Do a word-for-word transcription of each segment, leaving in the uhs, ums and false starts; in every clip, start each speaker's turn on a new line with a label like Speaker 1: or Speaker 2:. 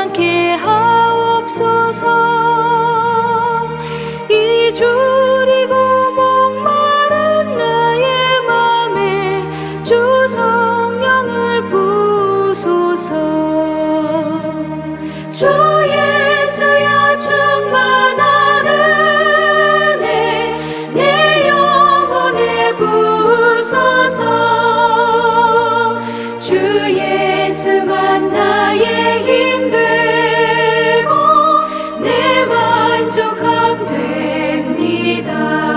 Speaker 1: 않게 하옵소서. 이주리고 목마른 나의 맘에 주 성령을 부소서. 주 예수여 충만한 은혜 내 영혼에 부소서. 주 예수만 나의 힘 되고 내 만족함 됩니다.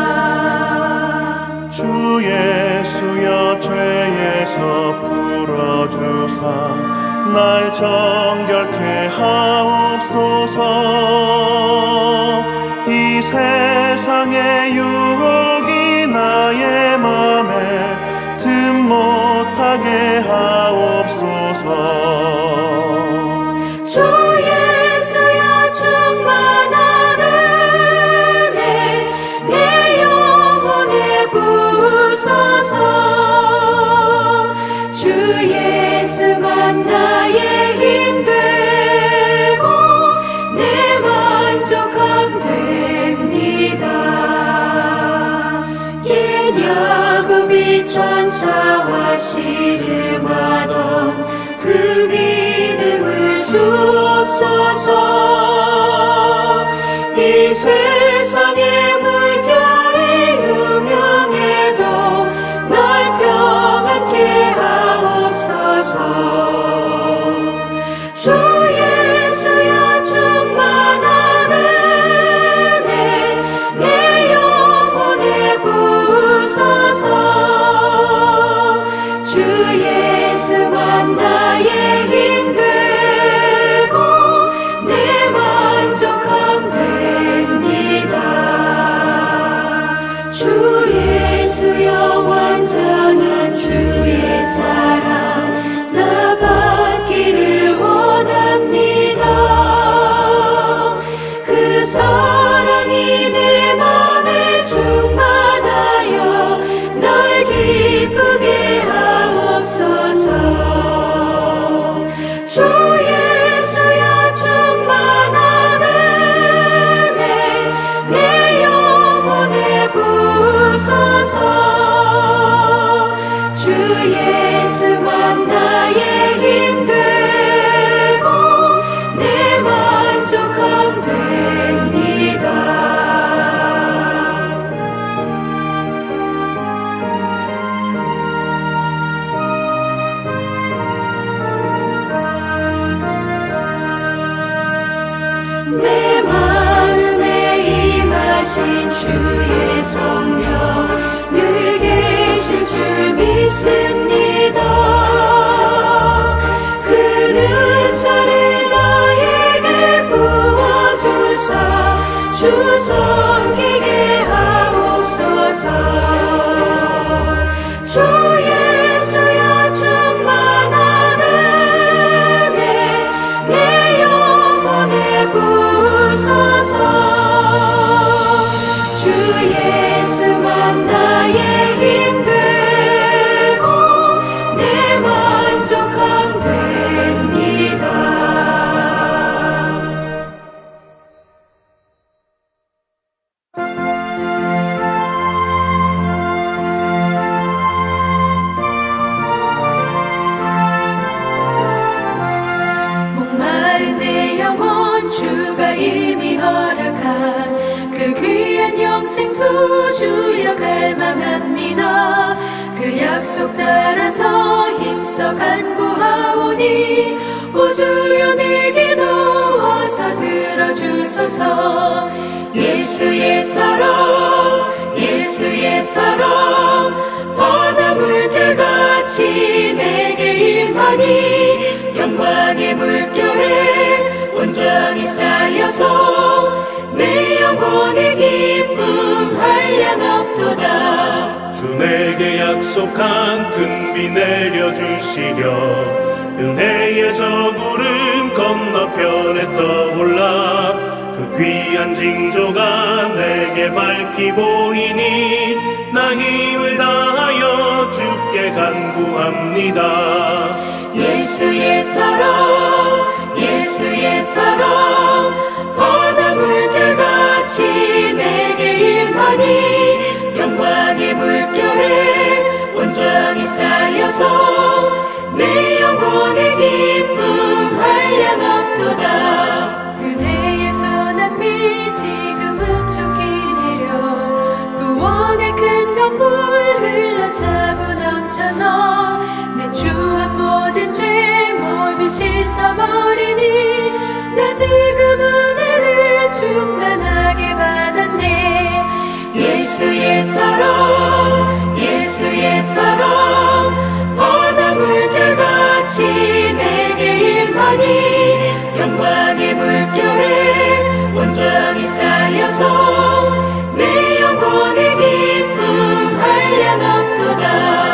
Speaker 2: 주 예수여 죄에서 풀어주사 날 정결케 하옵소서. 이 세상의 유혹이 나의 맘에 틈 못하게 하옵소서.
Speaker 1: 주 예수여 충만한 은혜 내 영혼에 부소서. 주 예수만 나의 힘 되고 내 만족함 됩니다. 옛 야곱이 천사와 씨름하던 그 믿음을 주옵소서. 이 세상의 물결이 흉흉해도 날 평안케 하옵소서. 주 예수여 충만한 은혜 내 영혼에 부소서. 주 예수만 나의 힘 되고 내 만족함 됩니다. 주 예수여 완전한 주의 사랑 나 받기를 원합니다. 그 사랑이 내 맘에 충만하여 날 기쁘게 하옵소서. 주 예수여 충만한 은혜 내 영혼에 부소서. 주 예수만 나의 힘 되고 내 만족함 됩니다. 내 마음에 임하신 주의 성령 늘 계실 줄 믿습니다. 그는 은사를 나에게 부어주사 주 섬기게 하옵소서. 주 예수여 충만한 은혜 내 영혼에 부소서. 주 예수만 나의 힘 되고 내 만족함 됩니다. 목마른 내 영혼 주가 이미 허락한 그 귀한 영생수 주여 갈망합니다. 그 약속 따라서 힘써 간구하오니 오 주여 내 기도 어서 들어주소서. 예수의 사랑 예수의 사랑 바다 물결같이 내게 임하니 영광의 물결에 온전히 쌓여서 내 영혼의 기쁨 한량없도다.
Speaker 2: 주 내게 약속한 큰 비 내려주시려 은혜의 저구름 건너편에 떠올라 그 귀한 징조가 내게 밝히 보이니 나 힘을 다하여 주께 간구합니다.
Speaker 1: 예수의 사랑 예수의 사랑 바다 물결같이 내게 임하니 영광의 물결에 온전히 쌓여서 내 영혼의 기쁨 한량없도다. 그대의 선한 빛 지금 흡족히 내려 구원의 큰 강물 흘러차고 넘쳐서 내 주한 모든 죄 모두 씻어버리니 나 지금 은혜를 충만하게 받았네. 예수의 사랑 예수의 사랑 바다 물결같이 내게 임하니 영광의 물결에 온전히 쌓여서 내 영혼의 기쁨 한량없도다.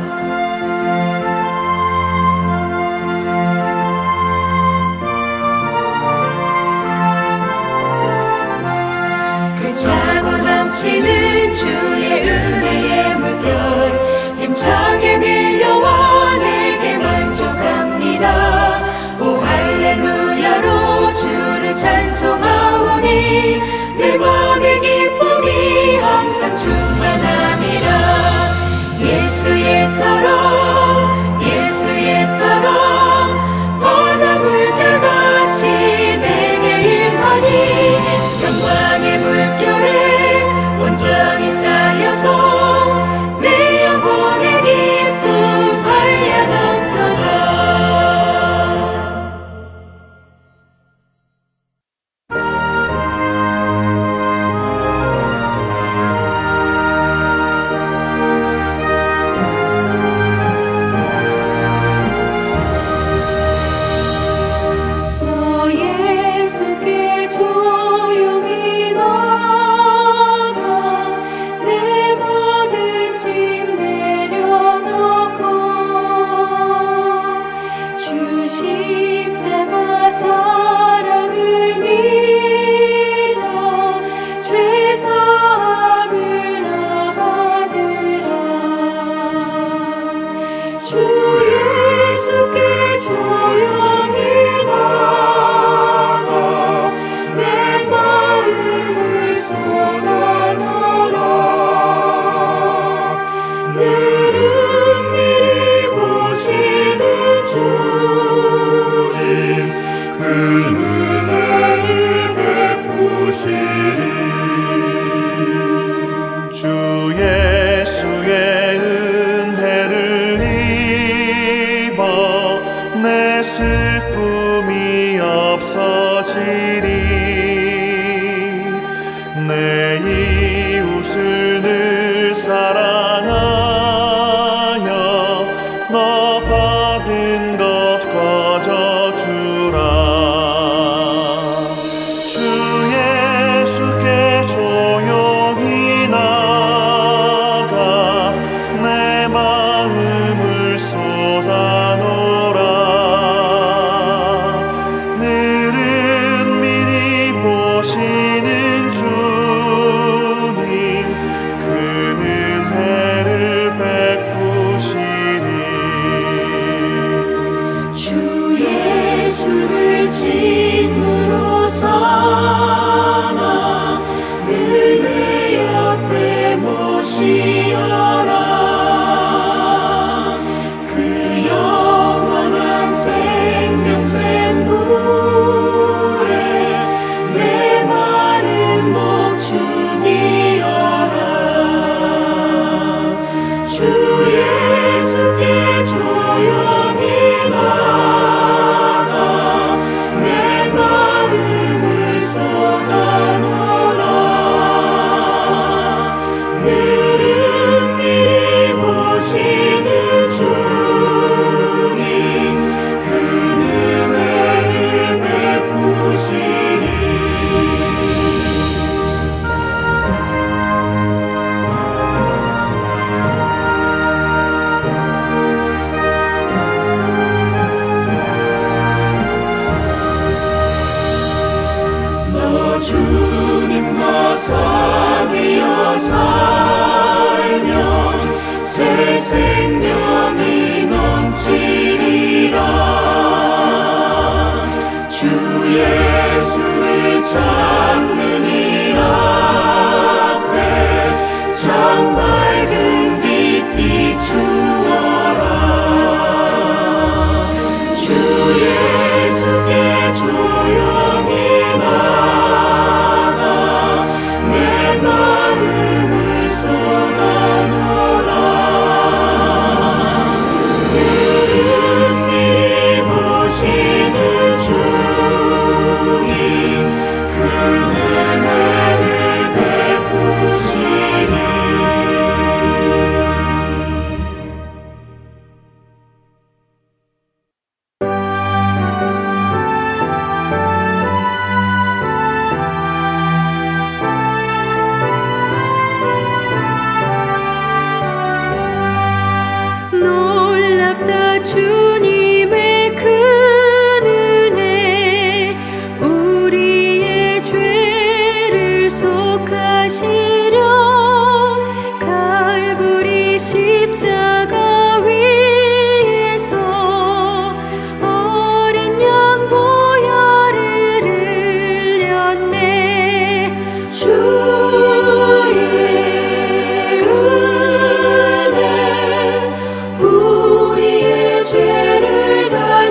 Speaker 1: 차고 넘치는 주의 은혜의 물결 힘차게 밀려와 내게 만족합니다. 오 할렐루야로 주를 찬송하오니 내 맘의 기쁨이 항상 충만함이라. 예수의 사랑 예수의 사랑 바다 물결같이 내게 임하니 영광의 물결에 온전히 쌓여서 내 영혼의 기쁨 한량없도다. 너 예수께 조용히 나가 내 모든 짐 내려놓고 주 십자가 사랑을 믿어 죄 사함을 나 받으라. 주 예수께 조용히 나가 내 마음을 쏟아놓으라. 늘은 미리 보시는 주님 그 은혜를 베푸시리.
Speaker 2: 주 예수의 은혜를 입어 내 슬픔이 없어지리. 내 이웃을 늘 사랑하여 너 받은 것 거저주라. 주 예수께 조용히 나가 내 마음을 쏟아놓으라. 늘은 미리 보시는 주님 그 은혜를 베푸시니.
Speaker 1: 주 예수를 친구로 삼아 늘 내 옆에 모시어라. 그 영원한 생명샘 물에 내 마른 목 죽이어라. 주 예수께 조용히 나가 내 마음을 쏟아놓으라. 늘은 미리 보시는 주님 그 은혜를 베푸시니. 너 주님과 사귀어 살면 새 생명이 넘치리라. 주 예수를 찾는 이 앞에 참 밝은 빛 비추어라. 주 예수께 조용히 나가 내 마음을 쏟아놓으라. 은밀히 보시는 주님 큰 은혜를 베푸시리.
Speaker 3: 놀랍다 주님의 큰 은혜, 우리의 죄를 속하시려 갈보리 십자가 위에서 어린 양 보혈을 흘렸네. 주의 우리의 죄를 다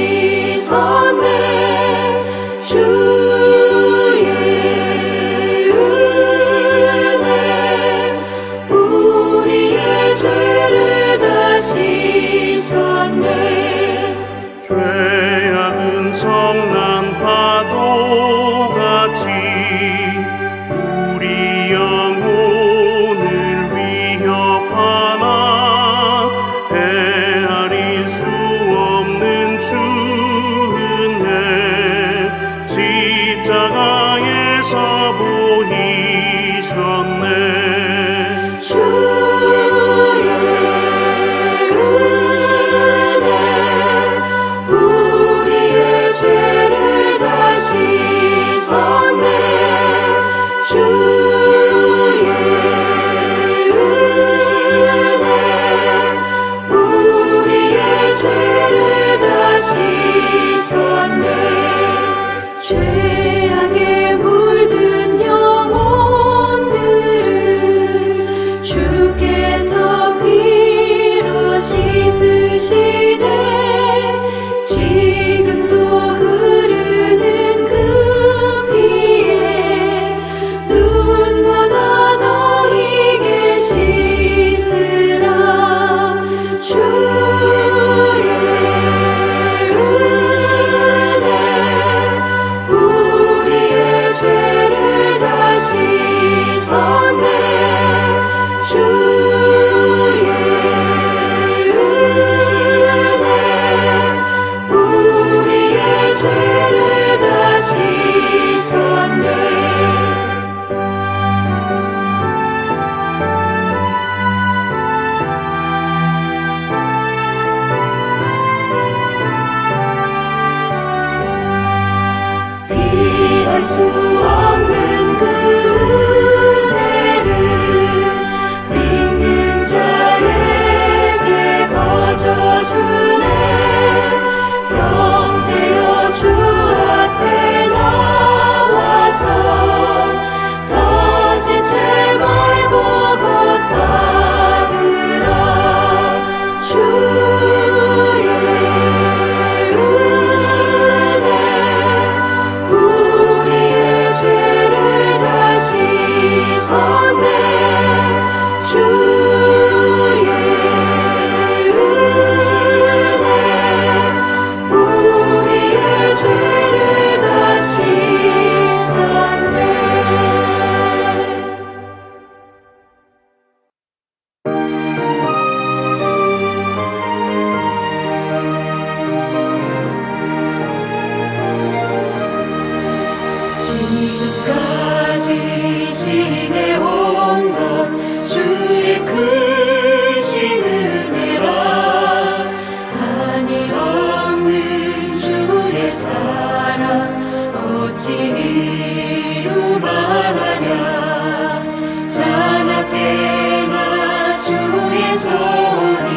Speaker 3: 씻었네. 주의 은혜 우리의 죄를 다 씻었네.
Speaker 2: 죄악은 성난 파도같이 우리 영혼을 위협하나 헤아릴 수 없는 주 은혜 십자가에서 보이셨네.
Speaker 1: 주의 은혜 우리의 죄를 다 씻었네. 주의 은혜 우리의 죄를 다 씻었네. 죄악에 물든 영혼들을 주께서 피로 씻으시네. 지금도 흐르는 그 피에 눈보다 더 희게 씻으라. 주의 은혜 우리의 죄를 다 씻었네. 주의 은혜 우리의 죄를 다 씻었네. 피할 수 없는 그 은혜를 믿는 자에게 거저주네. 형제여 주 앞에 나와서 터진 채 말고 곧 받으라. 주의 은혜 우리의 죄를 다 씻었네. 주의 은혜 우리의 죄를 다 씻었네. 지금까지 지내온 것 주의 크신 은혜라. 한이 없는 주의 사랑 어찌 이루 말하랴. 자나깨나 주의 손이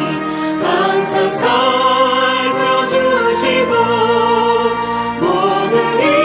Speaker 1: 항상 살펴주시고 모든 일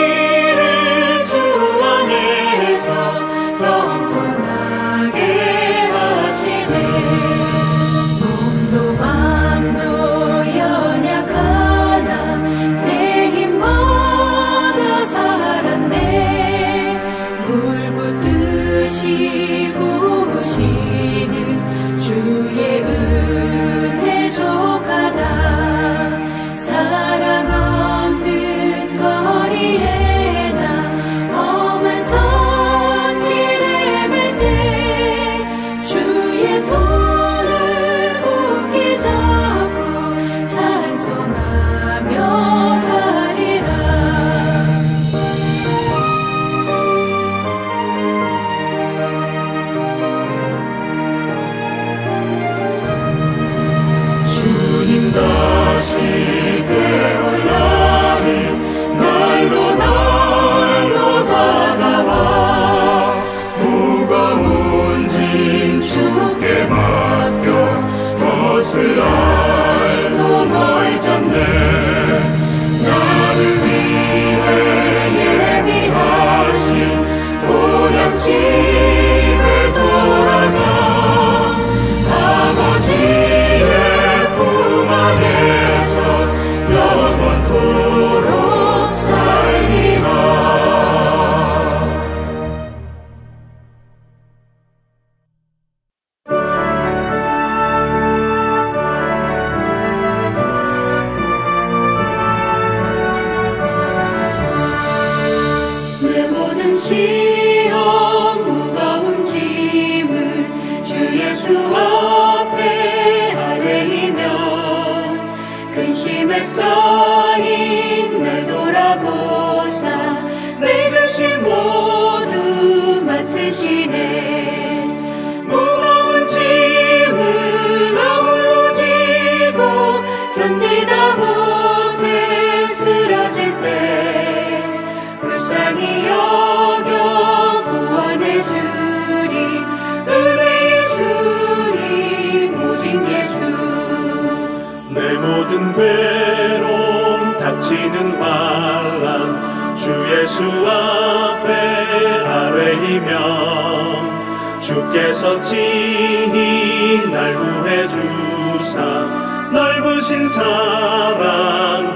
Speaker 1: 어둠에 쌓인 날 돌아보사 내 근심 모두 맡으시네. 무거운 짐을 나 홀로 지고 견디다 못해 쓰러질 때 불쌍히 여겨 구원해 주리. 은혜의 주님 오직 예수.
Speaker 2: 내 모든 괴로움 닥치는 환난 주 예수 앞에 아뢰이면 주께서 친히 날 구해 주사 넓으신 사랑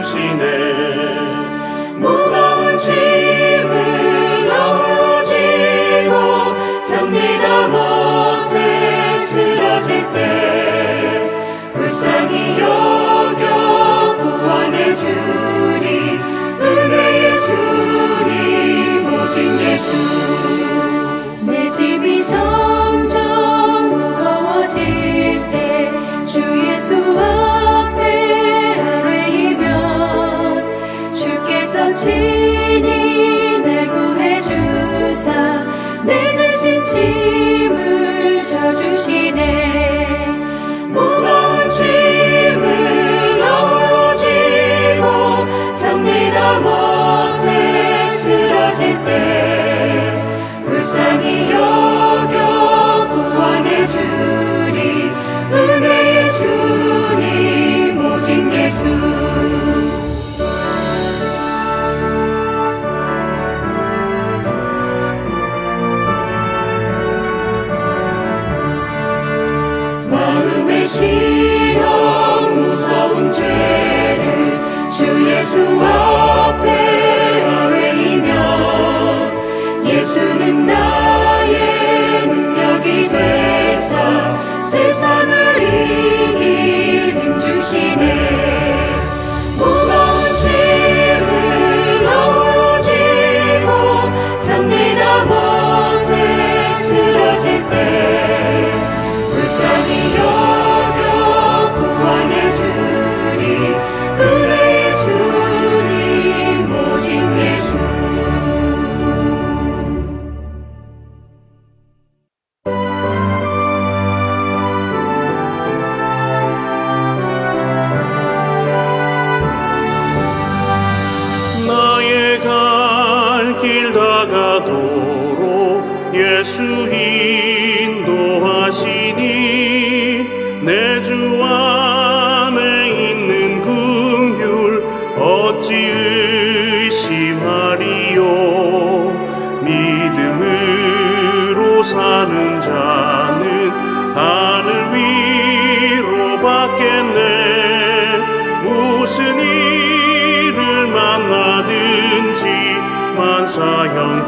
Speaker 2: 베푸시네.
Speaker 1: 무거운 짐을 나 홀로 지고 견디다 못해 쓰러질 때 불쌍히 여겨 구원해 주리. 은혜의 주님 오직 예수. 내 짐이 점점 무거워질 때 주 예수 앞에 아뢰이면 주께서 친히 날 구해 주사 내 대신 짐을 져주시네. 무거운 짐을 나 홀로 지고 견디다 못해 쓰러질 때 불쌍히 여겨 구원해 주리. 은혜의 주님 오직 예수. 마음의 시험 무서운 죄를 주 예수 앞에 아뢰이면 예수는 나의 능력이 되사 세상을 이길 힘 주시네. 무거운 짐을 나 홀로 지고 견디다 못해 쓰러질 때 불쌍히 여겨 구원해 주리. 은혜의 주님 오직 예수.
Speaker 2: 나의 갈 길 다가도록 예수 인도하시니 내 주 안에 있는 긍휼 어찌 의심하리요. 믿음으로 사는 자는 하늘 위로 받겠네. 무슨 일을 만나든지 만사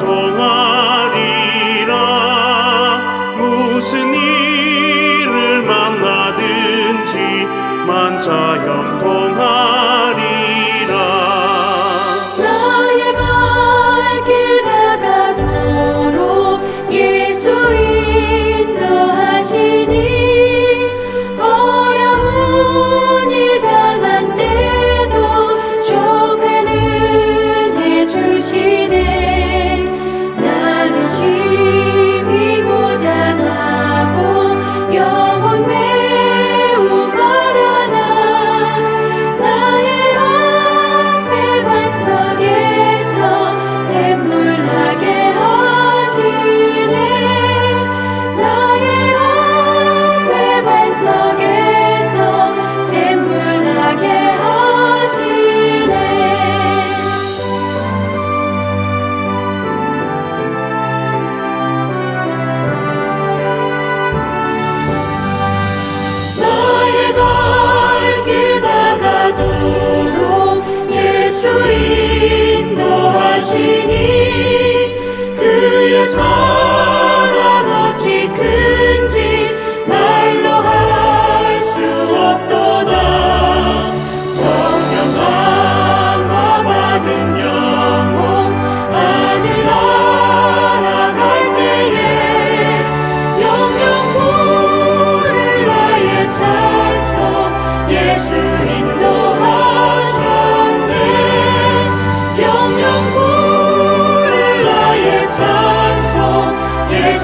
Speaker 2: 형통하리라. 무슨 일을 만나든지 만사 형통하리라.
Speaker 1: 나의 갈 길 다가도록 예수 인도하시니 어려운 일 당한 때도 족한 은혜 주시네. 나는 심히 고단하고 영혼 매우 가난한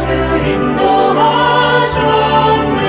Speaker 3: 예수 인도하셨네.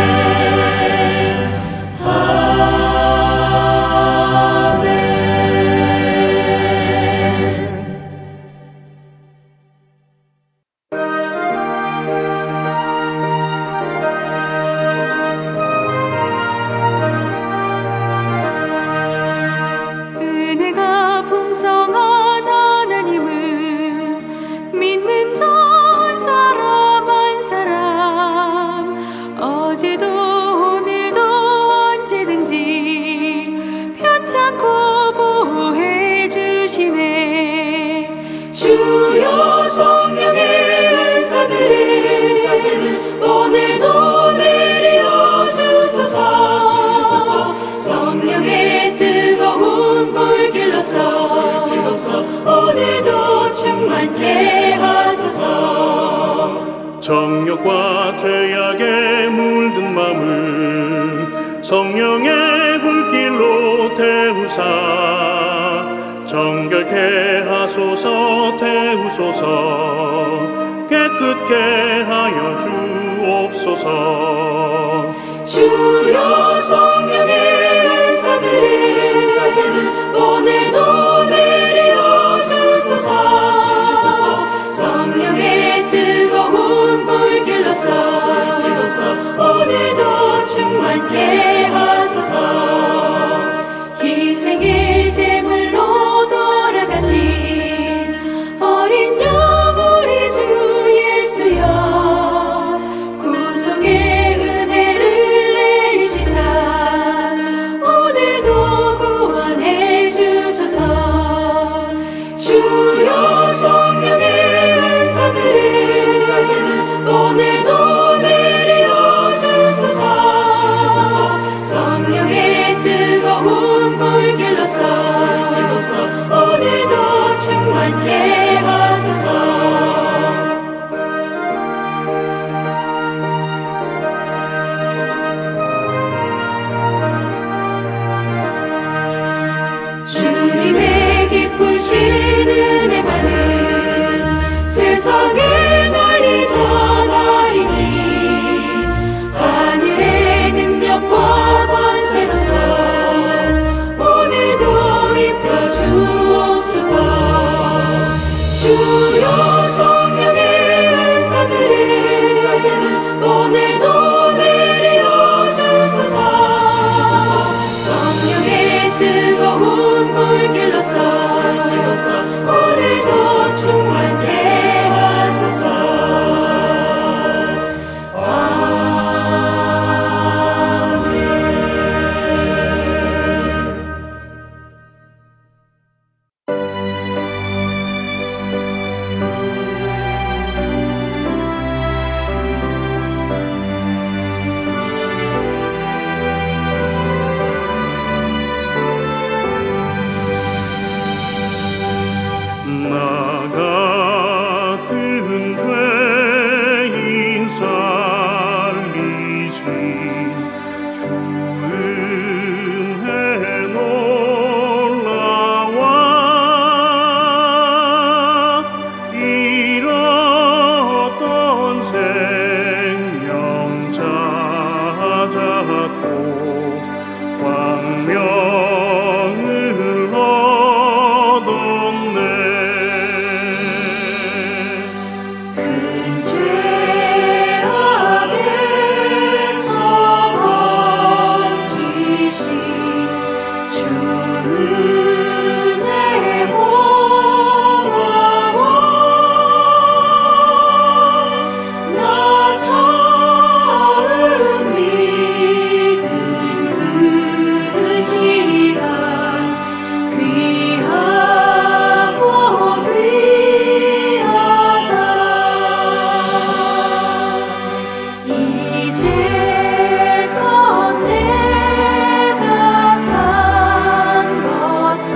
Speaker 1: 은혜가 풍성한 하나님을 믿는 자 한 사람 한 사람 어제도 오늘도 언제든지 편찮고 보호해 주시네.
Speaker 3: 주여 성령의 은사들을 오늘도 내려 주소서. 성령의 뜨거운 불 길러서 오늘도 충만케 하소서.
Speaker 2: 정욕과 죄악에 물든 마음을 성령의 불길로 태우사 정결케 하소서. 태우소서. 깨끗게 하여 주옵소서.
Speaker 3: 주여 성령의 은사들을 오늘도 내려 주소서. 성령의 뜨거운 불 길러서 오늘도 충만케 하소서. 희생의 제물로 돌아가신 어린 양 우리 주 예수여, 구속의 은혜를 내리시사 오늘도 구원해 주소서. 주여 성령의 은사들을 오늘도 내려 주소서. 성령의 뜨거운 불 길러서 오늘도 충만케 하소서. 주님의 기쁘신 은혜만은 세상에 널리 전하리니 하늘의 능력과 권세로서 오늘도 입혀 주옵소서. 주여 성령의 은사들을 오늘도 내려 주소서. 성령의 뜨거운 불 길러서 오늘도 충만케 하소서.
Speaker 2: 나 같은 죄인 살리신 주 은혜 놀라와 잃었던 생명 찾았고 광명을 얻었네.
Speaker 3: 큰 죄악에서 건지신 주 은혜 고마워. 나 처음 믿은 그 시간 귀하고 귀하다. 이제껏 내가 산 것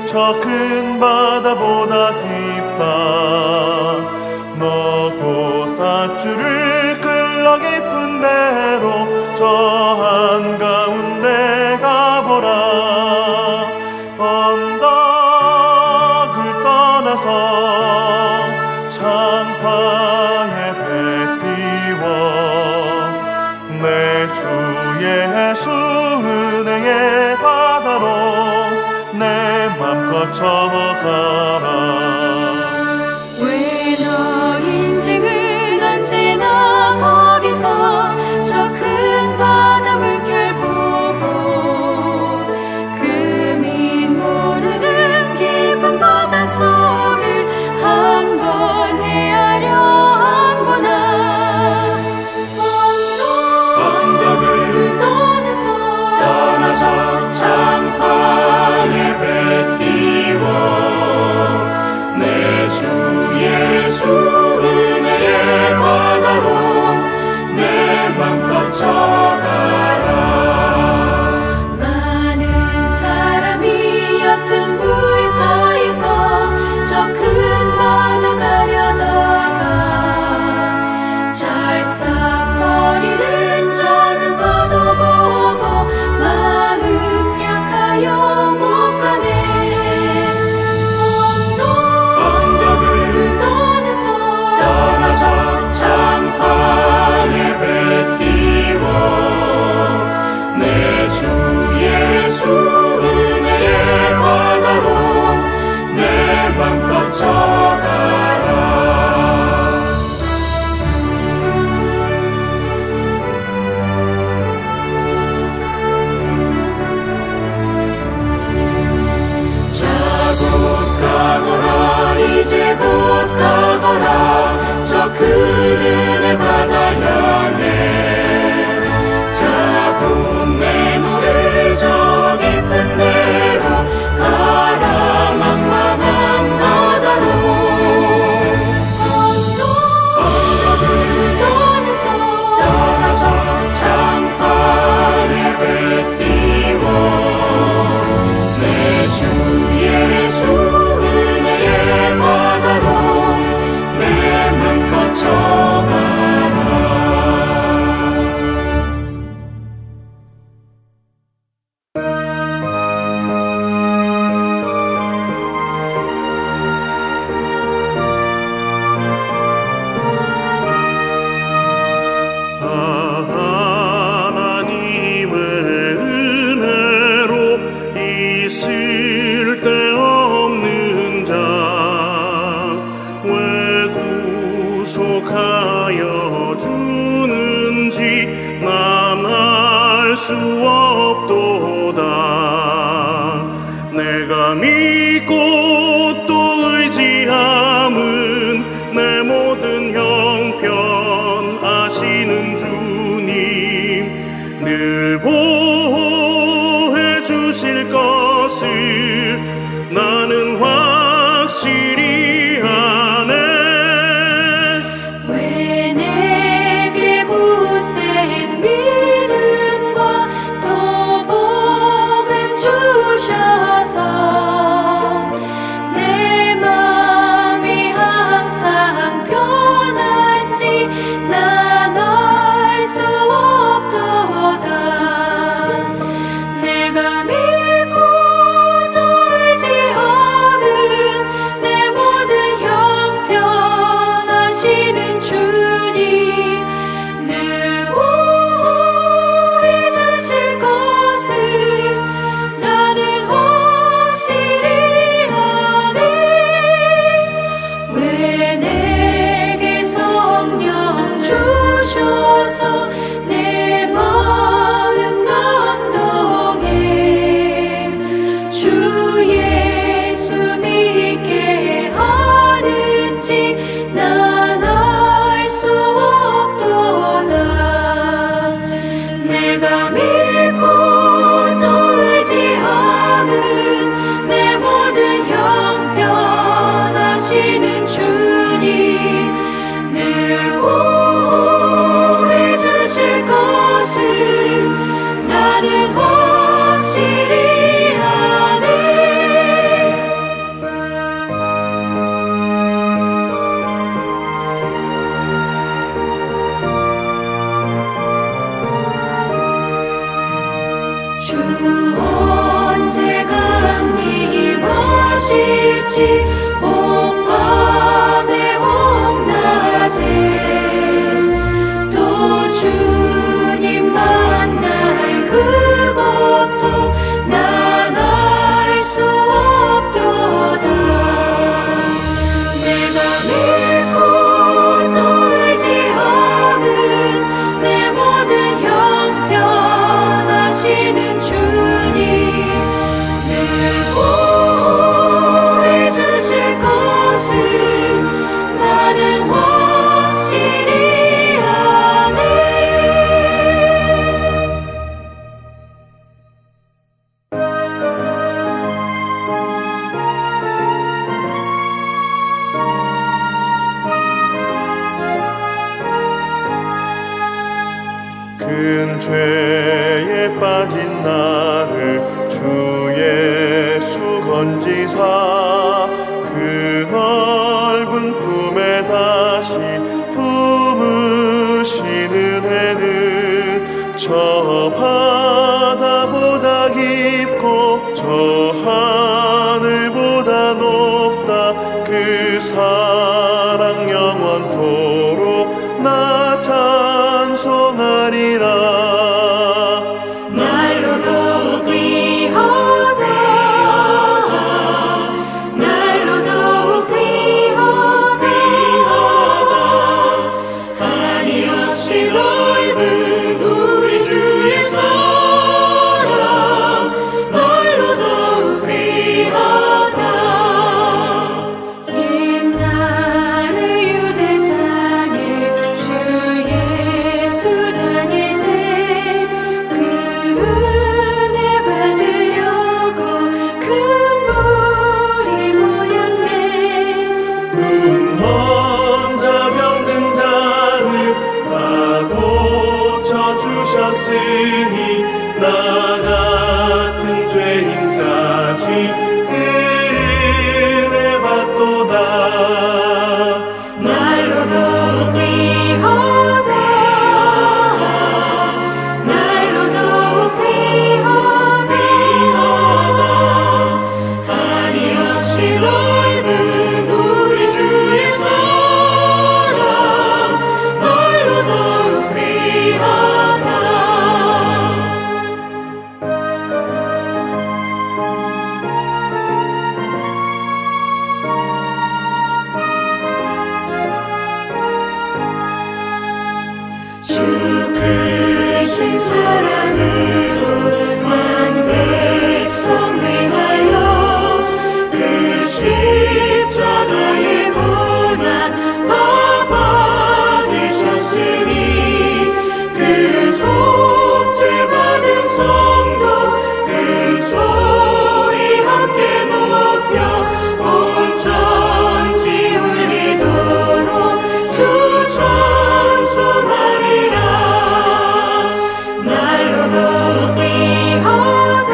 Speaker 4: 저 큰 바다보다 깊다. 너 곧 밧줄을 끌러 깊은 데로 저 한가운데 가보라. 언덕을 떠나서 창파에 배 띄워 내 주 예수 은혜의 바다로 내 맘 거쳐가라.
Speaker 1: 왜 너 인생은 언제나 거기서 저 큰 바다 물결 보고 그 밑 모르는 깊은 바닷속을 한번 헤아려 안 보나. 언덕을 떠나서
Speaker 3: 떠나서 창파에 배 띄워 내 주 예수 은혜의 바다로 내 맘 거쳐가라. 많은 사람이 옅은 물가에서 저 큰 바다 가려다가 찰싹거리는 작은 파도 보고 마음 약하여 못 가네. 언덕을 떠나서 떠나서 창파에 배 띄워 내 주 예수 은혜의 바다로 내 맘 거쳐가라. 자 곧 가거라 이제 곧 가거라 저 큰 은혜 바다 향해. 자 곧 내 노를 저 깊은 데로 가라 망망한 바다로. 언덕을 떠나서 떠나서 창파에 배 띄워 내 주 예수 은혜의 바다로 내 맘 거쳐가라.
Speaker 2: 하나님의 은혜로 있을 데 없는 자 왜 구속하여 주는지 난 알 수 없도다. 내가 믿고 또 의지함은 내 모든 형편 아시는 주님 늘 보호해 주실 것을 나는 확실히 아네.
Speaker 1: 왜 내게 굳센 믿음과 또 복음 주셔서 내 맘이 항상 편한지 난 알 수 없도다. 내가 믿고 또 의지하는 내 오밤의 홍낮에 또 주님 만날 그것도 난 알 수 없도다. 내가 믿고 또 알지 않은 내 모든 형편 아시는 주님 늘 보호해 주실 것을 나는 확실히 아네.
Speaker 4: 큰 죄에 빠진 나를 주 예수 건지사 그 넓은 품에 다시 품으시는 은혜는 저 바다보다 깊고 저 하늘보다 높다. 그 사랑 영원토록 나 찬송하리라.
Speaker 1: 날로 더욱 귀하다. 날로 더욱 귀하다. 한이 없이 넓은 우리 주의 사랑 날로 더욱 귀하다. 옛날의 유대 땅에 주 예수 다닐 때 그 은혜 받으려고 큰 물이 모였네.
Speaker 4: 눈 먼 자 병든 자를 다 고쳐주셨으니 나 같은 죄인까지 은혜 받도다.
Speaker 1: 날로 더욱 귀하다. 날로 더욱 귀하다. 한이 없이 넓은 우리 주의 사랑 날로 더욱 귀하다. 주 크신 사랑으로 만 백성 위하여 그 십자가의 고난 다 받으셨으니 그 속죄 받은 성도 그 소리 함께 높여 온 천지 울리도록 주 찬송하리라. 날로 더욱 귀하다.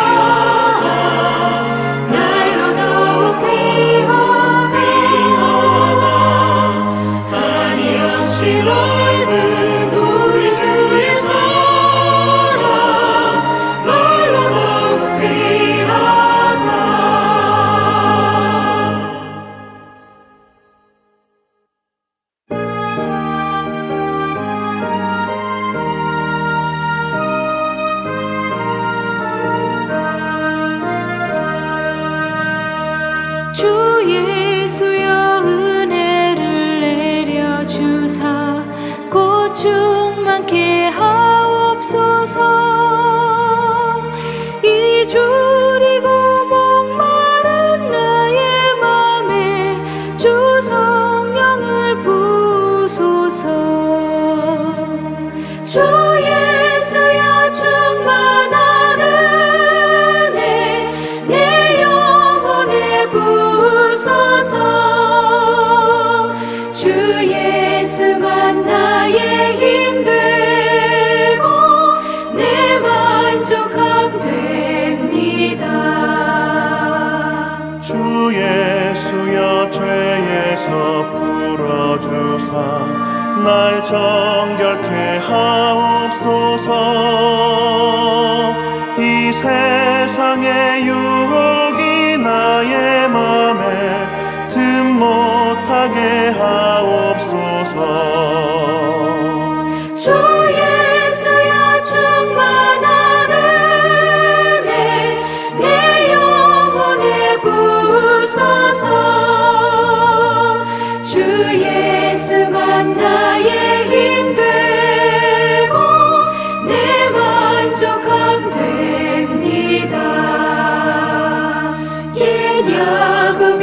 Speaker 1: 날로 더욱 귀하다. 한이 없이 넓은 우리 주의 사랑 날로 더욱 귀하다. 주 예수여 은혜를 내려주사 고충 많게 하옵소서. 이 줄이고 목마른 나의 맘에 주 성령을 부소서. 주 예수여 충만한 은혜 내 영혼에 부소서. 주 예수만 나의 힘 되고 내 만족함 됩니다.
Speaker 4: 주 예수여 죄에서 풀어주사 날 정결케 하옵소서. 이 세상의 유혹이 나의 맘에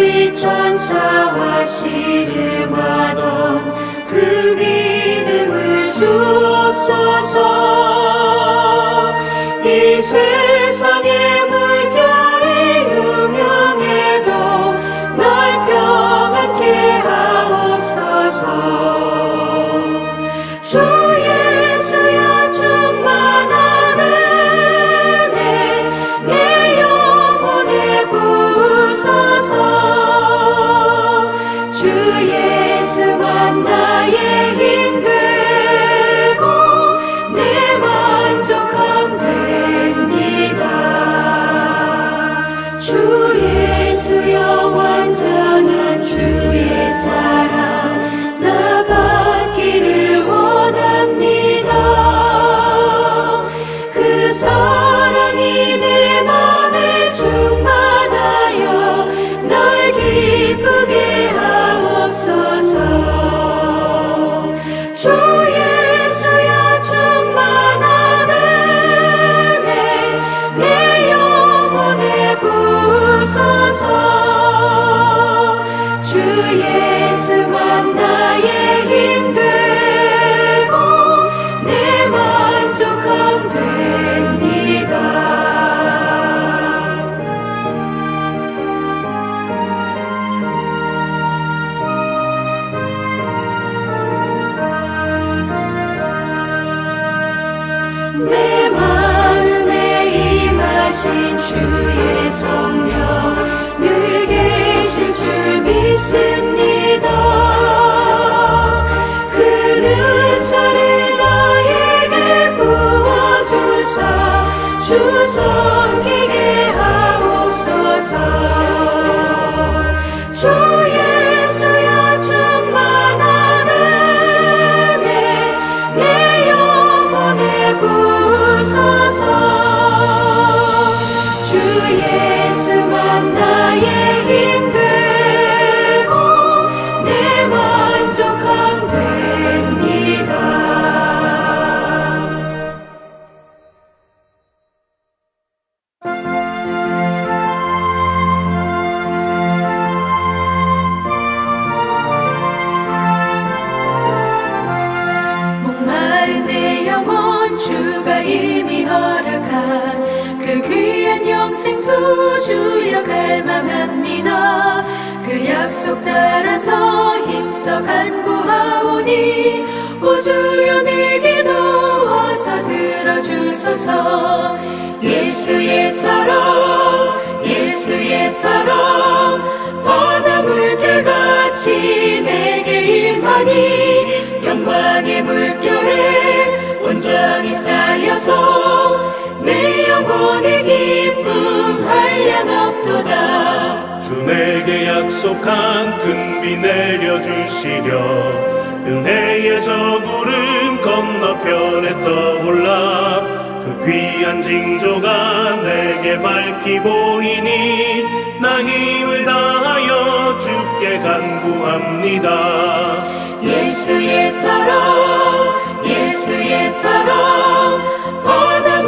Speaker 1: 우리 천사와 씨름하던 그 믿음을 주옵소서. 이 세상의 물결이 흉흉해도 널 평안케 하옵소서. 주 예수여 충만한 은혜 내 영혼에 부으소서. 주 예수만 나의 힘 되고 내 만족함 됩니다. 주 예수여 완전한 주의 사랑 나 받기를 원합니다. 그 사랑이 내 맘에 충만하여 널 기쁘게 하옵소서. 주 예수여 충만한 은혜 내 영혼에 부으소서. 주 예수만 나의 힘 되고 내 만족함 됩니다. 내 마음에 임하신 주의 성령 늘 계실 줄 믿습니다. 그 은사를 나에게 부어주사 주 섬기게 하옵소서. 주 예수여 충만한 은혜 내 영혼에 부으소서. 주 예수만 나의 힘 되고 내 만족함 됩니다. 목마른 내 영혼 주가 이미 허락한 그 귀한 영생수 주여 갈망합니다. 그 약속 따라서 힘써 간구하오니 오 주여 내 기도 어서 들어주소서. 예수의 사랑 예수의 사랑 바다 물결같이 내게 임하니 영광의 물결에 온전히 쌓여서 내 영혼의 기쁨 한량없도다.
Speaker 2: 주 내게 약속한 큰 비 내려주시려 은혜의 저 구름 건너편에 떠올라 그 귀한 징조가 내게 밝히 보이니 나 힘을 다하여 주께 간구합니다.
Speaker 1: 예수의 사랑 예수의 사랑 바다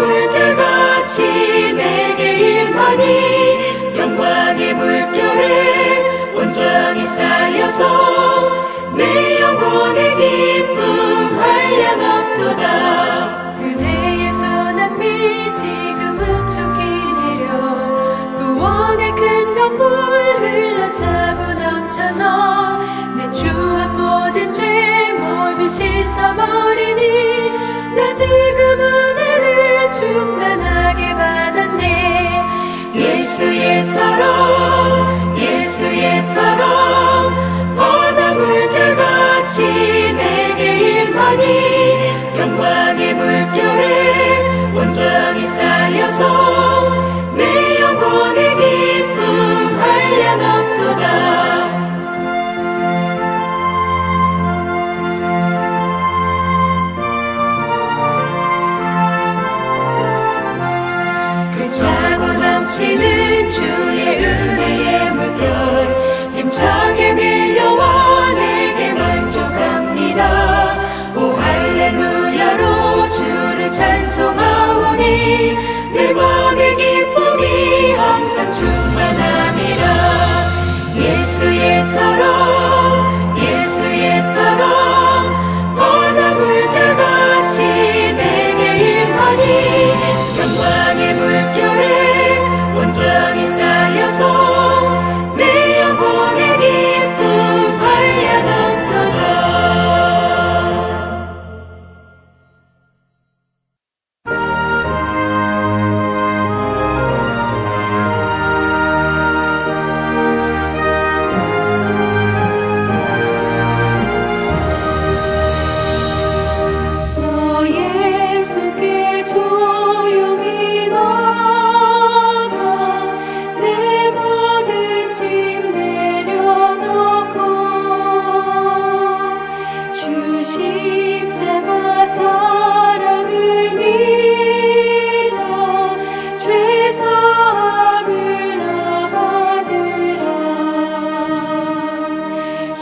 Speaker 1: 물결같이 내게 임하니 영광의 물결에 온전히 쌓여서 내 영혼의 기쁨 한량없도다. 그대의 선한빛 지금 흡족히 내려 구원의 큰 강물 흘러차고 넘쳐서 내 주한 모든 죄 모두 씻어버리니 나 지금 은혜를 충만하게 받았네. 예수의 사랑 예수의 사랑 바다 물결같이 내게 임하니 영광의 물결에 온전히 쌓여서 내 영혼의 기쁨 한량없도다.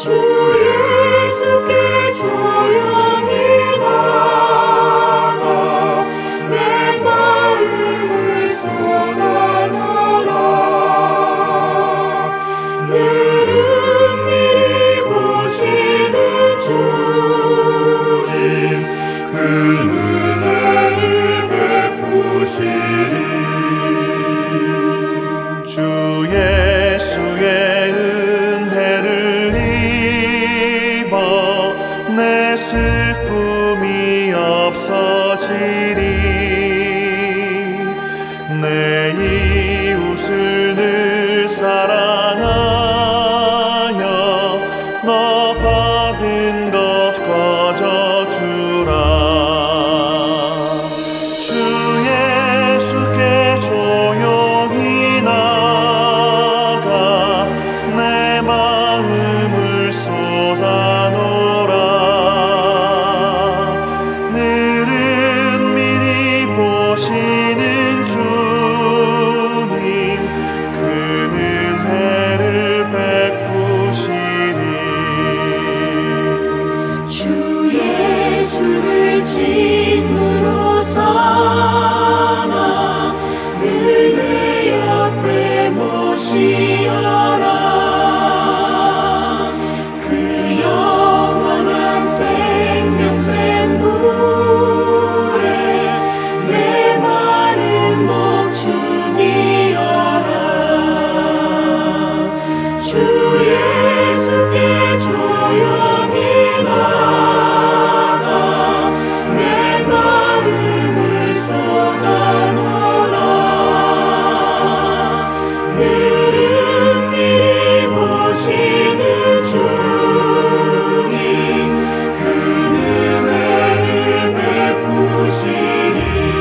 Speaker 3: 주 예수께 조용히 나가 내 마음을 쏟아놓으라. 늘 은밀히 보시는 주님 그 은혜를 베푸시리.
Speaker 4: 주 예수의 은혜를 입어 내 슬픔이 없어지리. 내 이웃을 늘 사랑하여 너 받은 것 거저주라. 주 예수께 조용히 나가 내 마음을 쏟아놓으라. 늘 은밀히 보시는 주님 그 은혜를 베푸시니.
Speaker 3: 주 예수를 친구로 삼아 늘 내 옆에 모시어라. 그 영원한 생명샘 물에 내 마른 목 죽이어라. 주 예수께 조용히 나가 내 마음을 쏟아놓으라. 늘 은밀히 보시는 주님 그 은혜를 베푸시니.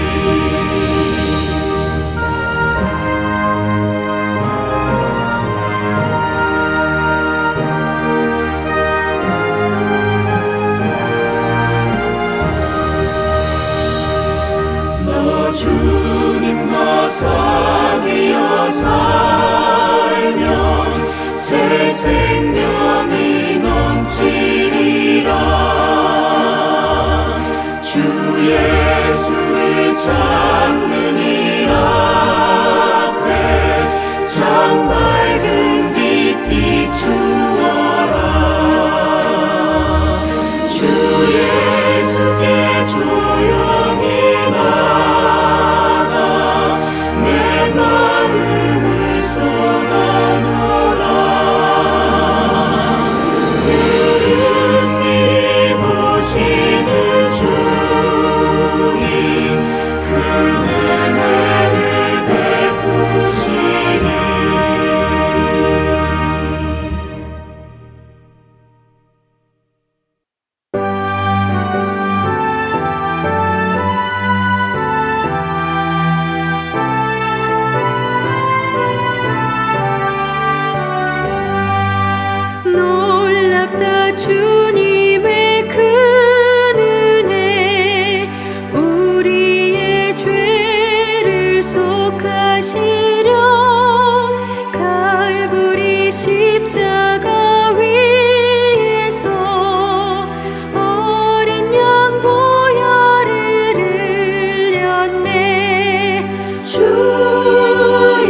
Speaker 3: 너 주님과 사귀어 살면 새 생명이 넘치리라. 주 예수를 찾는 이 앞에 참 밝은 빛 비추어라. 주 예수께 조용히 나가 내 마음을 쏟아놓으라. 늘 은밀히 보시는 주님 그 은혜를 베푸시니.
Speaker 1: 놀랍다 주님의 큰 은혜. 우리의 죄를 속하시려 갈보리 십자가 위에서 어린 양 보혈을 흘렸네. 주의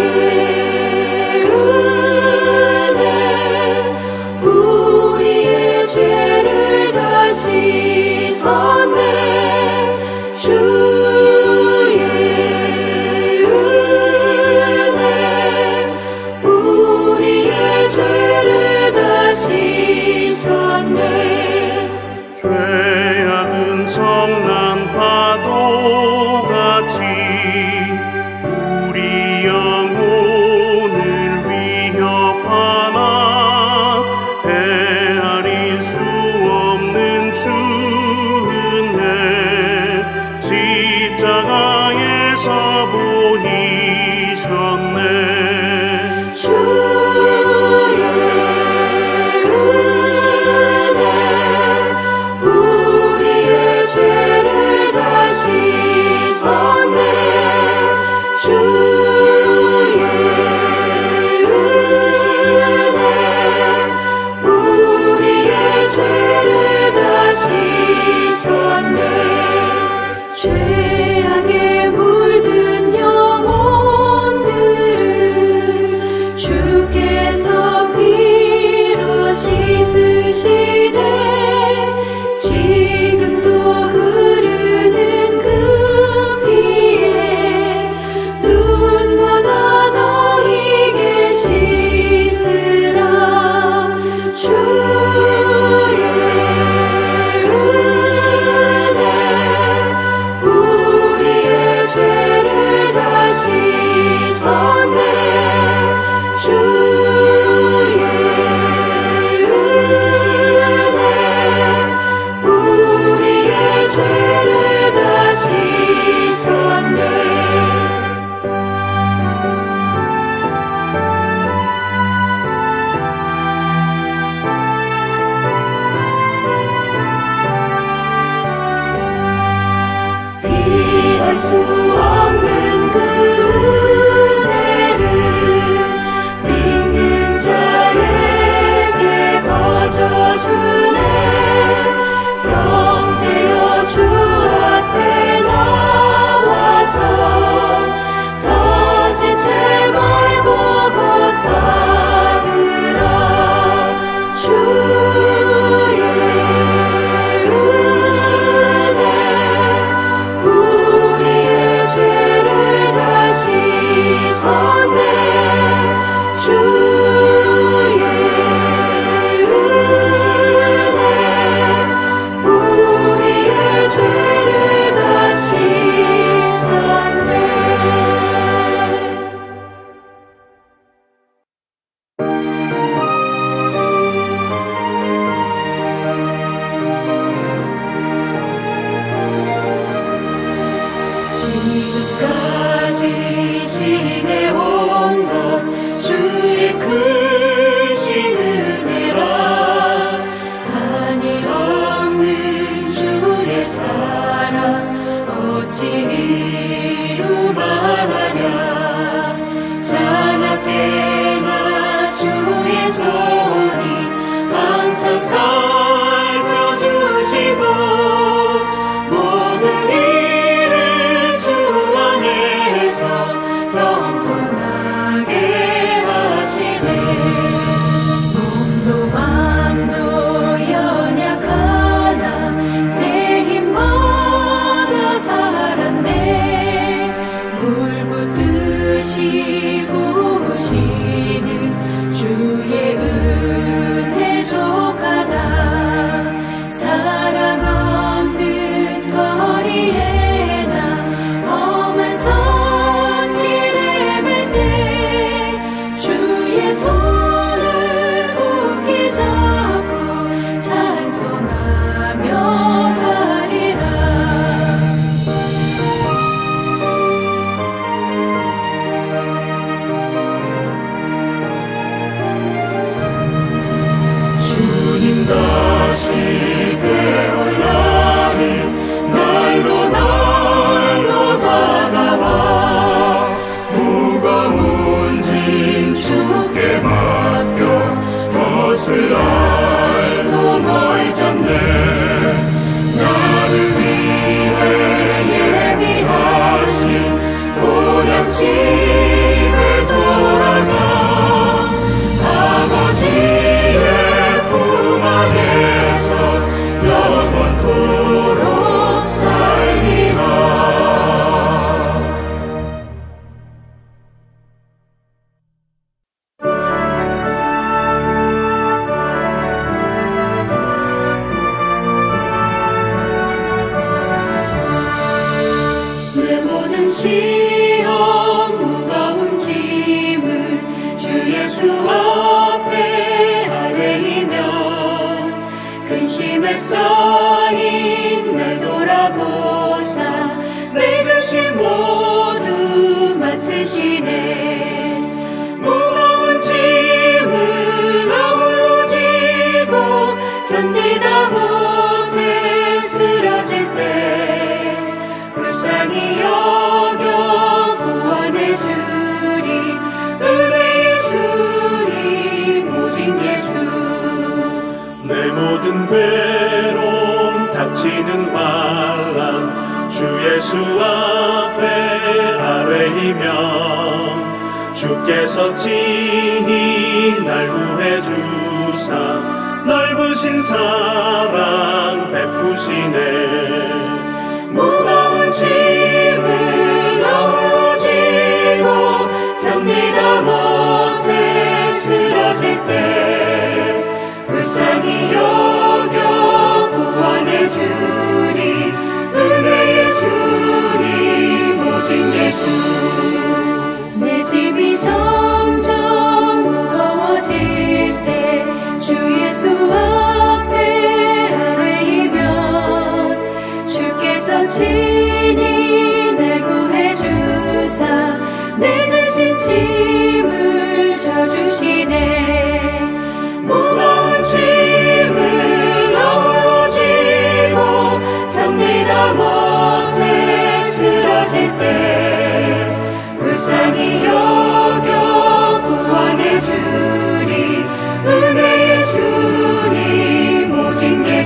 Speaker 1: 은혜 우리의 죄를
Speaker 3: 수 없는 그 은혜를 믿는 자에게 거저주네. 형제여 주 앞에 나와서 더 지체 말고 곧 받으라. 주의 은혜 우리의 죄를 다시 씻었네. 주의 은혜 우리의 죄를 다시 씻었네. 지금까지 지내온 것 주의 크신 은혜라. 한이 없는 주의 사랑 어찌 이루 말하랴. 자나깨나 주의 손이 항상 살펴주시고 모든 일을 주 안에서 평통하게 하시네. 몸도 맘도 연약하나 새 힘마다 살았네. 물 붓듯이 부으시는 주의 은혜 족하다. 사랑 없는 거리에 나 험한 산길에 맬 때 주의 손을 굳게 잡고 찬송하며 가리라. 주님 다시 배울 날이 날로 날로 다가와. 무거운 짐 주께 맡겨 벗을 날도 멀잖네. 나를 위해 예비하신 고향 집에 돌아가 아버지의 품 안에서 영원토록 살리라. 내 모든 시험 무거운 짐을 주 예수 앞에 아뢰이며 근심에 쌓인 날 돌아보사 내 근심 모두 맡으시네. 무거운 짐을 나 홀로 지고 견디다 못해 쓰러질 때 불쌍히 여겨 구원해 주리. 은혜의 주님 오직 예수.
Speaker 2: 내 모든 괴로움 닥치는 환란 주 예수 앞에 아뢰이면 주께서 친히 날 구해 주사 넓으신 사랑 베푸시네.
Speaker 3: 무거운 짐을 나 홀로 지고 견디다 못해 쓰러질 때 불쌍히 여겨 구원해 주리. 은혜의 주님 오직 예수. 내 짐이 점점 무거워질 때 주 예수 앞에 아뢰이면 주께서 친히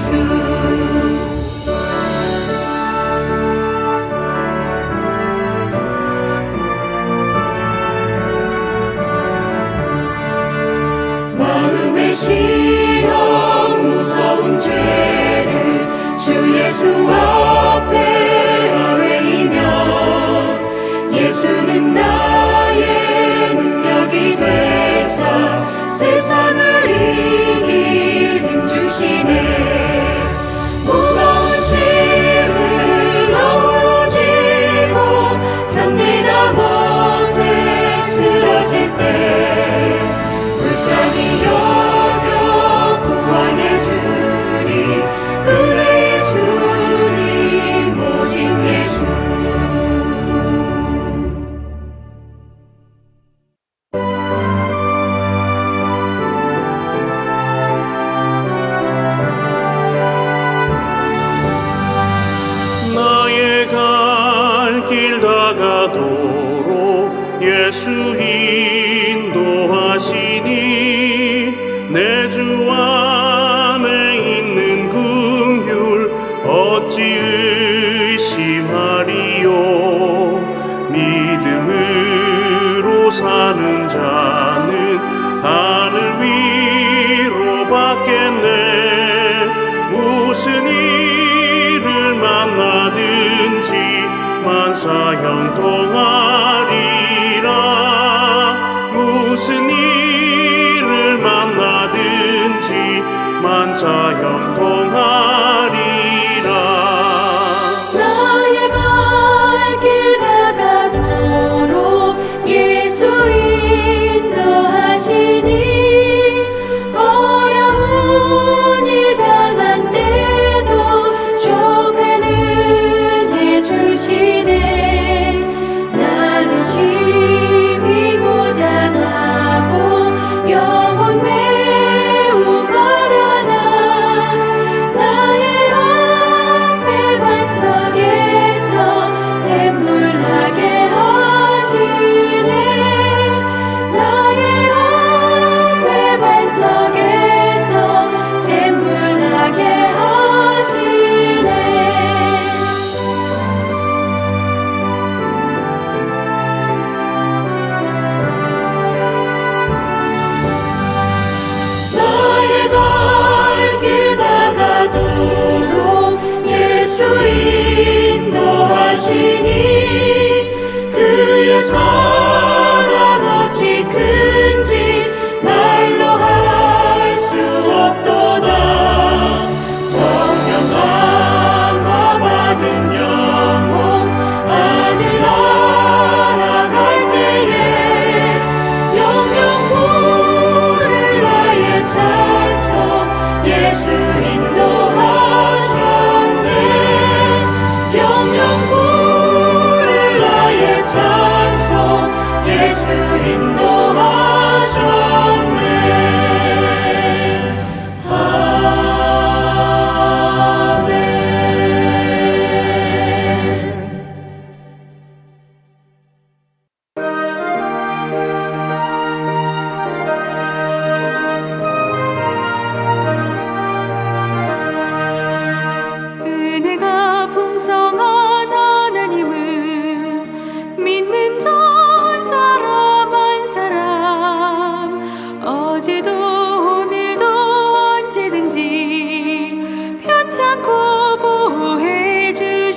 Speaker 3: 예수. 마음의 시험 무서운 죄를 주 예수 앞에 아뢰이며 예수는 나의 능력이 되사 세상을 이길 힘 주시네. 무거운 짐을 홀로 지고 견디다 못해 쓰러질 때 불쌍히 여겨 구원해 주리 은혜의 주님 오직 예수.
Speaker 2: 나의 갈 길 다가도록 예수 인도하시니 내 주 안에 있는 긍휼 어찌 의심하리요. 믿음으로 사는 자는 하늘 위로 받겠네. 무슨 일을 만나든지 만사 형통하리라. 무슨 일을 만나든지 만사 형통하리라.
Speaker 3: 나의 갈 길 다가도록 예수 인도하시니 어려운 일 당한 때도 조금 은혜 주시네. 나는 심히 고단하고 영혼 매우 가련한 나의 앞에 반석에서 샘물 나게 하시네. 나의 앞에 반석에서 샘물 나게 하시네. 나의 갈 길 다가도록 예수 인도하시니 그의 사랑 어찌 큰지 말로 할 수 없도다. 성령 강화 받은 영혼 하늘 날아갈 때에 영영 부를 나의 찬송 예수 인도하셨네. 영영 부를 나의 찬송 예수 인도하셨네. 아멘.
Speaker 1: 은혜가 풍성한 하나님을 믿는 자 한 사람 한 사람 어제도 오늘도 언제든지 편찮고 보호해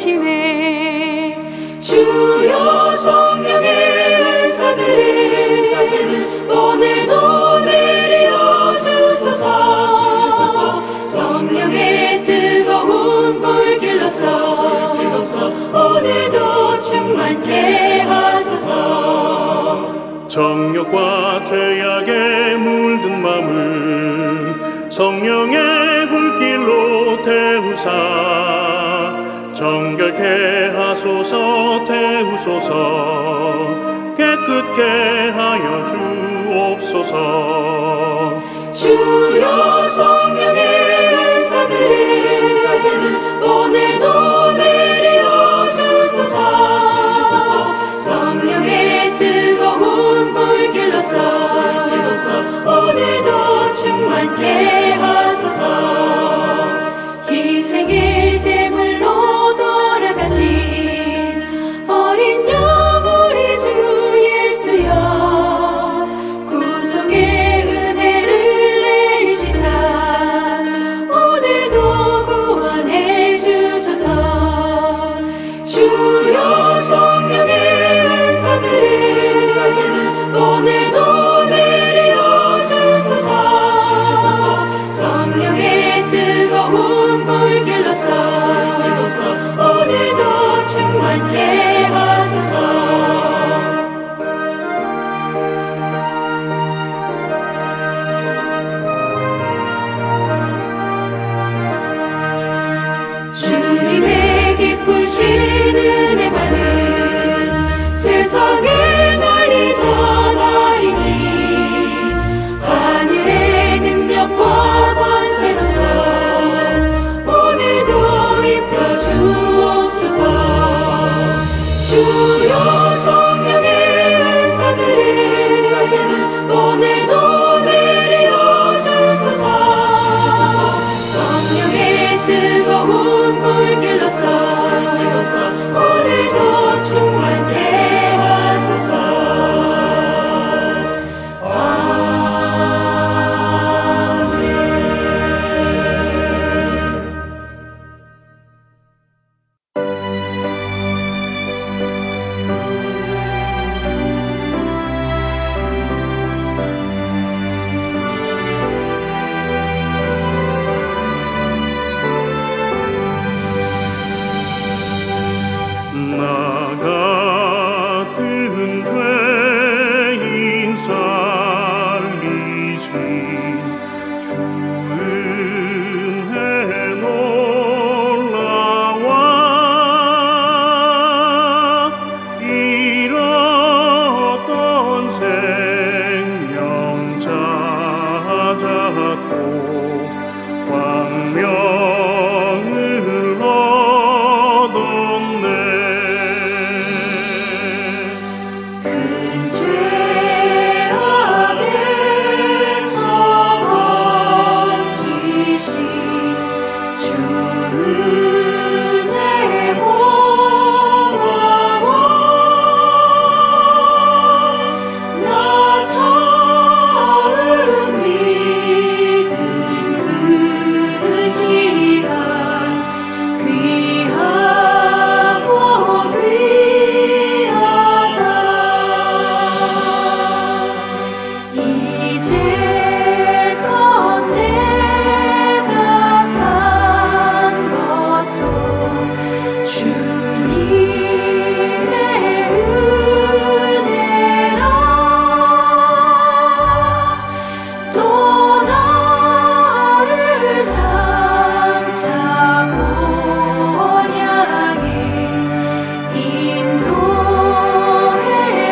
Speaker 1: 주시네.
Speaker 3: 주여 성령의 은사들을 오늘도 내려 주소서. 성령의 뜨거운 불길로서 오늘도 충만케 하소서.
Speaker 2: 정욕과 죄악에 물든 마음을 성령의 불길로 태우사 정결케 하소서. 태우소서. 깨끗게 하여 주옵소서.
Speaker 3: 주여 성령의 은사들을 오늘도 내려 주소서. 성령의 뜨거운 불길로서 오늘도 충만케 하소서.
Speaker 2: 은혜 놀라와 잃었던 생명 찾았고 광명을 얻었네.
Speaker 3: 큰 죄악에서 번지신 주 은혜 고마워. 나 처음 믿은 그 시간 귀하고 귀하다. 이제껏 내가 산 것도 주님의 은혜라. 또 나를 장차 본향에 인도해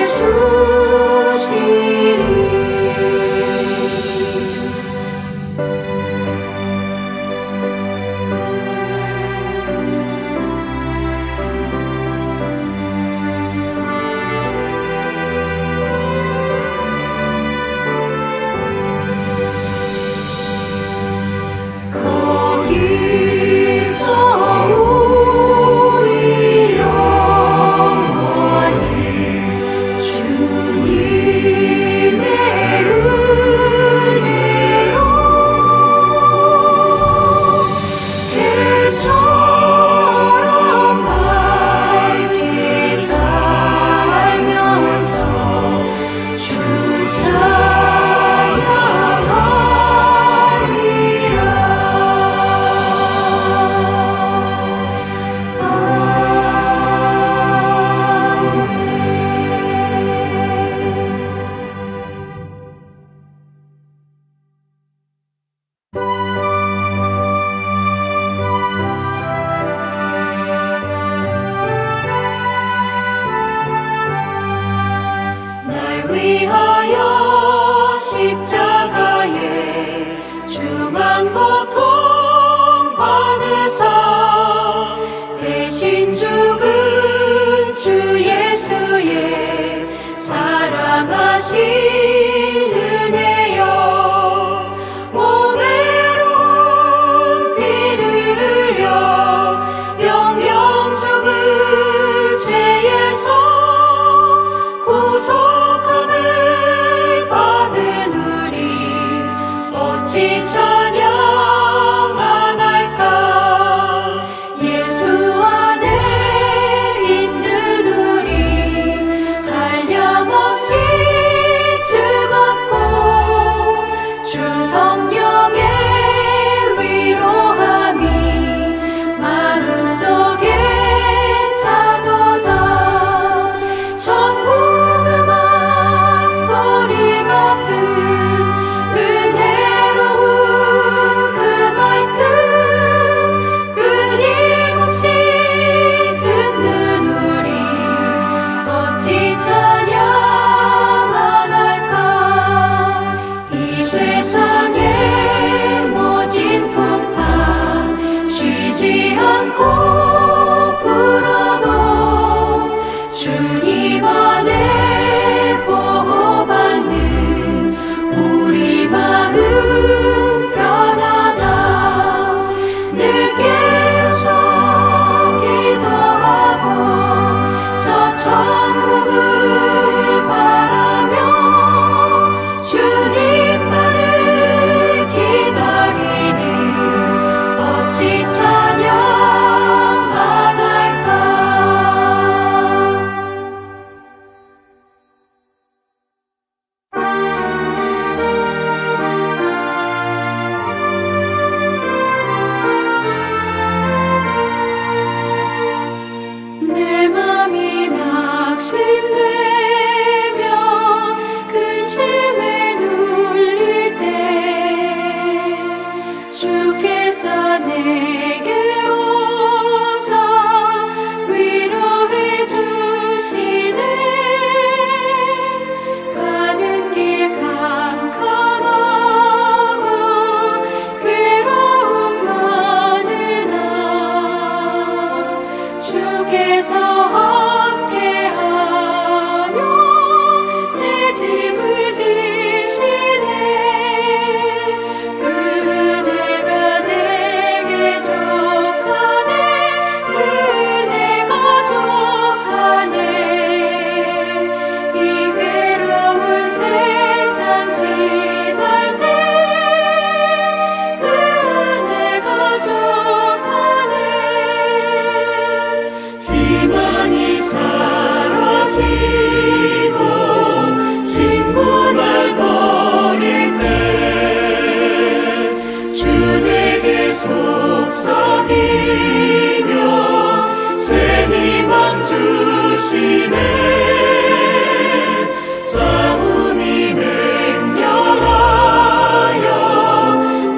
Speaker 3: 주시리. 거기서 우리 영원히 주님의 은혜로 해처럼 밝게 살면서 주 날 위하여 십자가에 중한 고통 받으사 대신 죽은 주 예수의 사랑하신 은혜여. 몸에로 피를 흘려 영영 죽을 죄에서 구속함을 받은 우리 어찌 찬양 안 할까. 예수 안에 있는 우리 한량없이 즐겁고 주 성령의 위로함이 마음속에 차도다. 천국 음악 소리 같은 은혜로운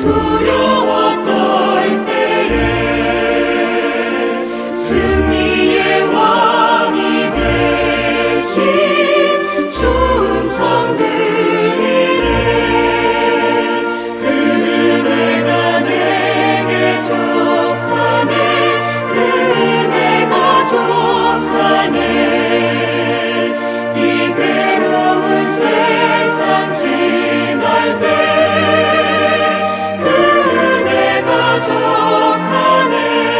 Speaker 3: 두려워 떨 때에 승리의 왕이 되신 주 음성 들리네. 그 은혜가 내게 족하네. 그 은혜가 족하네. 이 괴로운 세상 지날 때 그 은혜가 족하네.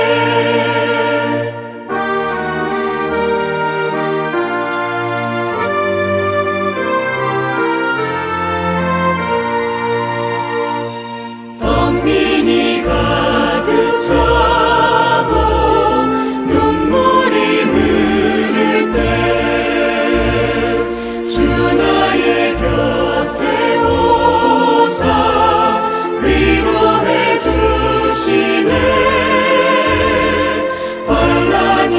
Speaker 3: 덕민이 가득 차고 눈물이 흐를 때 주 나의 곁에 오사 위로해 주시네. 환난이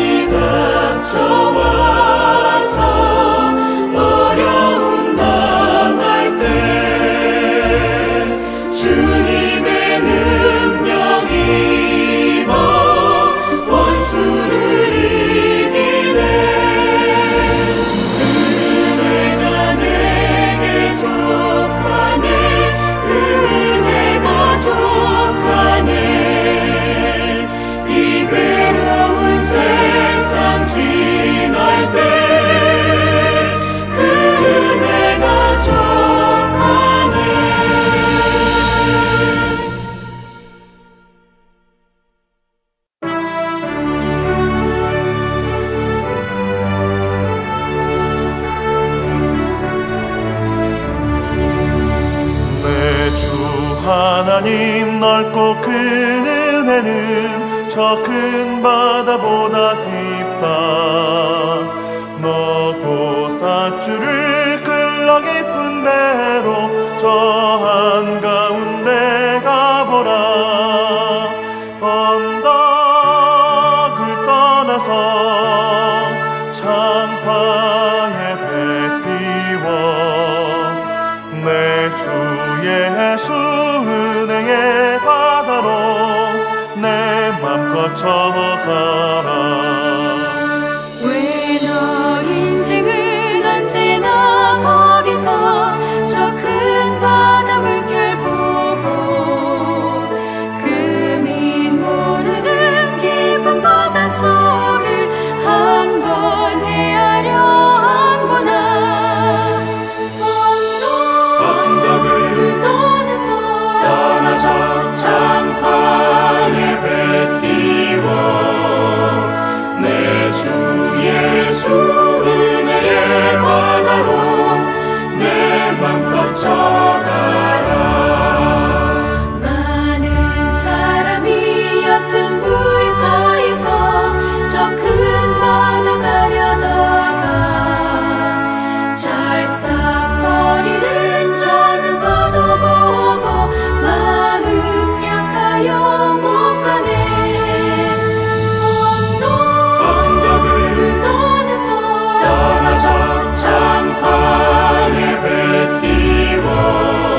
Speaker 3: 닥쳐와서 어려움 당할 때 주님의 능력 입어 원수를 이기네. 그 은혜가 내게 족하네. 그 은혜가 족하네. 이 괴로운 세상 지날 때 그 은혜가 족하네.
Speaker 4: 내 주 하나님 넓고 큰 은혜는 저 큰 바다보다 깊다. 너고 밧줄을 끌러 깊은 배로 저 한가운데 가보라. 언덕을 떠나서 창파에 배 띄워 내 주 예수 은혜의 바다로 내 맘 거쳐가라.
Speaker 1: 왜 너 인생은 언제나 거기서 저 큰 바다 물결 보고 금인 모르는 깊은 바닷속을 한번 헤아려 한보나. 언덕을 떠나서 떠나서 창파에 배 띄워 내 주 예수 은혜의 바다로 내 맘 거쳐가라. 많은 사람이 옅은 물가에서 저 큰 바다 가려다가 찰싹거리는 작은 파도 보고 마음 약하여 못 가네. 언덕을 떠나서 떠나서 창파에 배 띄워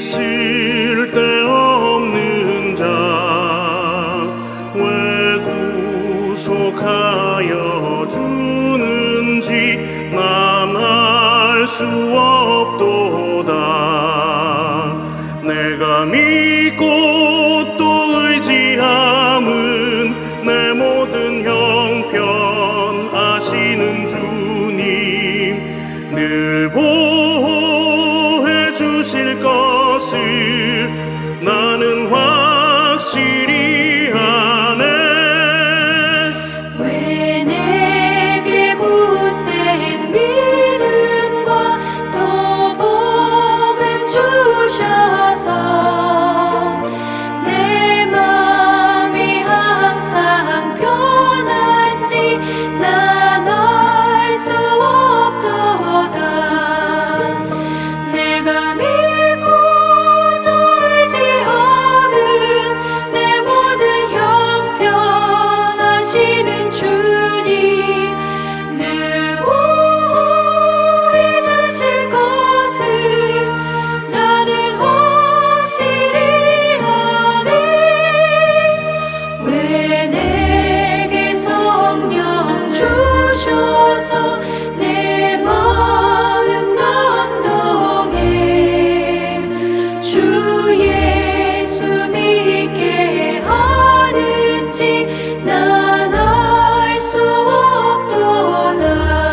Speaker 2: 쓸데없는 자 왜 구속하여 주는지 난 알 수 없도다. 내가 믿고 또 의지함은 내 모든 형편 아시는 주님 늘 보호해 주실 것을 나는 확실히 아네.
Speaker 1: 왜 내게 굳센 믿음과 또 복음 주셔서 내 맘이 항상 편한지 난 알 수 없도다. 내가 믿고 또 의지하는 내 모든 형편 아시는 주님 늘 보호해 주실 것을 나는 확실히 아네. 왜 내게 성령 주셔서 내 마음 감동해 주 예수 믿게 하는지 난 알 수 없도다.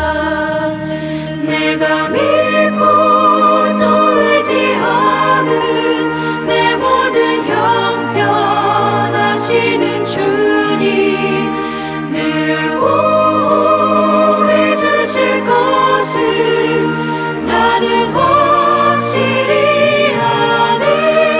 Speaker 1: 내가 믿고 또 의지하는 내 모든 형편 아시는 주님 늘 보호해 주실 것을 나는 확실히 아네.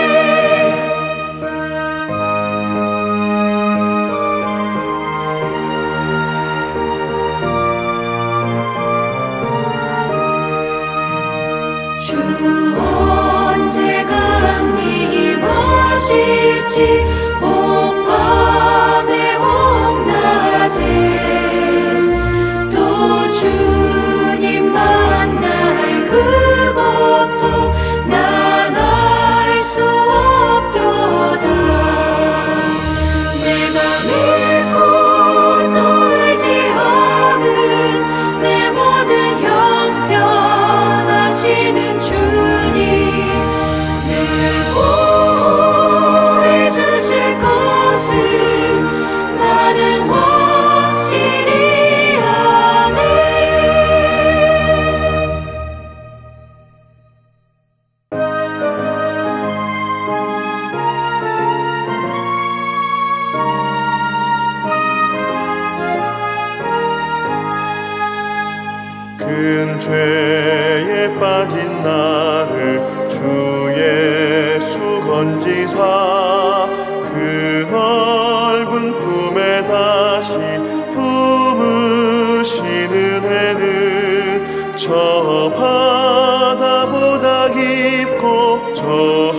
Speaker 1: 주 언제 강림하실지 혹밤에 혹낮에 또 주님 만날 그것도 난 알 수 없도다. 내가 믿고 또 의지하는 내 모든 형편 아시는 주님 늘 보호해 주실 것을 나는 확실히 아네.
Speaker 4: 큰 죄에 빠진 나를 주 예수 건지사 그 넓은 품에 다시 품으시는 애는 저 바다보다 깊고 저